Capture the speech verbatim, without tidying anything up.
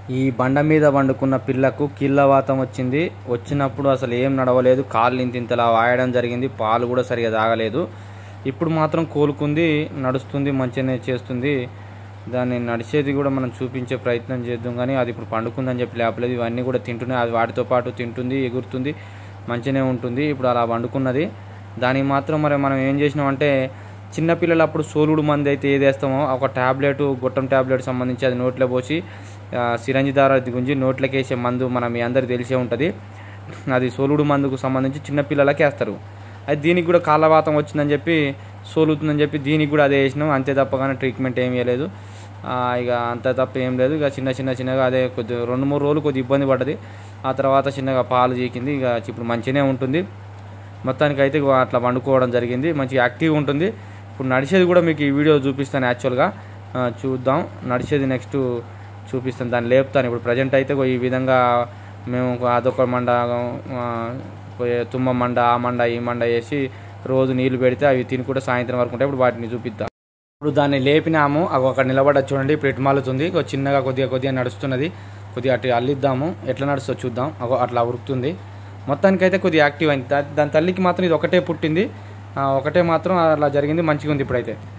ఈ బండ మీద వండుకున్న పిల్లకు కీళ్ళవాతం వచ్చింది. వచ్చినప్పుడు అసలు ఏం నడవలేదు, కాళ్ళు ఇంతింతలా వాయడం జరిగింది, పాలు కూడా సరిగా తాగలేదు. ఇప్పుడు మాత్రం కోలుకుంది, నడుస్తుంది, మంచిగానే చేస్తుంది. దాన్ని నడిచేది కూడా మనం చూపించే ప్రయత్నం చేద్దాం, కానీ అది ఇప్పుడు పండుకుందని చెప్పి లేపలేదు. ఇవన్నీ కూడా తింటున్నాయి, అది వాటితో పాటు తింటుంది, ఎగురుతుంది, మంచిగానే ఉంటుంది. ఇప్పుడు అలా వండుకున్నది. దానికి మాత్రం మరి మనం ఏం చేసినామంటే, చిన్నపిల్లలు అప్పుడు సోలుడు మంది అయితే ఏది వేస్తామో ఒక ట్యాబ్లెట్, గొట్టం ట్యాబ్లెట్ సంబంధించి అది నోట్లో పోసి సిరంజి దారా గుంజి నోట్లోకి వేసే మందు మనం మీ అందరికి తెలిసే ఉంటుంది. అది సోలుడు మందుకు సంబంధించి చిన్నపిల్లలకి వేస్తారు. అది దీనికి కూడా కాళ్ళవాతం వచ్చిందని చెప్పి సోలుతుందని చెప్పి దీనికి కూడా అదే వేసినాం. అంతే తప్ప కానీ ట్రీట్మెంట్ ఏం వేయలేదు. ఇక అంత తప్ప ఏం లేదు. ఇక చిన్న చిన్న చిన్నగా అదే కొద్ది రెండు మూడు రోజులు కొద్దిగా ఇబ్బంది పడ్డది. ఆ తర్వాత చిన్నగా పాలు చీకింది. ఇక ఇప్పుడు మంచిగానే ఉంటుంది. మొత్తానికి అయితే అట్లా వండుకోవడం జరిగింది. మంచిగా యాక్టివ్గా ఉంటుంది. ఇప్పుడు నడిచేది కూడా మీకు ఈ వీడియో చూపిస్తాను. యాక్చువల్గా చూద్దాం, నడిచేది నెక్స్ట్ చూపిస్తాను, దాన్ని లేపుతాను. ఇప్పుడు ప్రజెంట్ అయితే ఈ విధంగా మేము అదొక మండ, తుమ్మ మండ, ఆ మండ, ఈ మండ వేసి రోజు నీళ్లు పెడితే అవి తిని కూడా సాయంత్రం వరకు ఉంటాయి. ఇప్పుడు వాటిని చూపిద్దాం. ఇప్పుడు దాన్ని లేపినాము, అవి అక్కడ నిలబడ చూడండి. ఇప్పుడు ఎటు మాలుతుంది, చిన్నగా కొద్దిగా కొద్దిగా నడుస్తున్నది. కొద్దిగా అటు అల్లిద్దాము, ఎట్లా నడుస్తుందో చూద్దాం. అట్లా ఉరుకుతుంది. మొత్తానికైతే కొద్దిగా యాక్టివ్ అయింది. దాని తల్లికి మాత్రం ఇది ఒకటే పుట్టింది, ఒకటే మాత్రం అలా జరిగింది. మంచిగా ఉంది ఇప్పుడైతే.